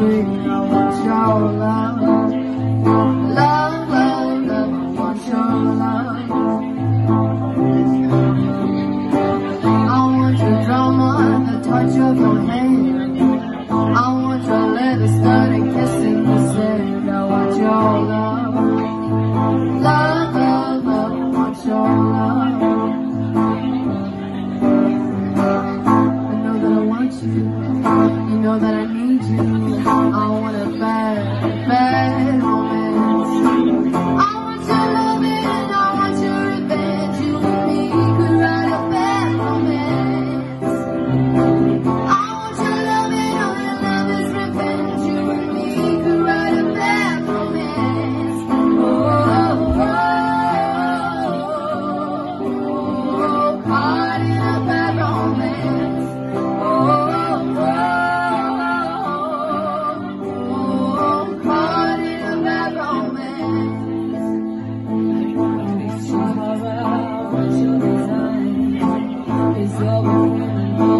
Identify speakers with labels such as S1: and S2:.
S1: sing, I want your love. Love, love, love, I want your love. I want your drama, the touch of your hand. I want your leather stud and kissing the sand. I want your love. Love, love, love, I want your love. I know that I want you. You know that I need you. I want a bad, bad romance. I want your loving and I want your revenge. You and me could write a bad romance. I want your loving, all your love is revenge. You and me could write a bad romance. Oh, oh, oh, oh, caught in a bad romance. Oh, oh, oh, caught in a bad romance. Tomorrow, what's your design? It's over.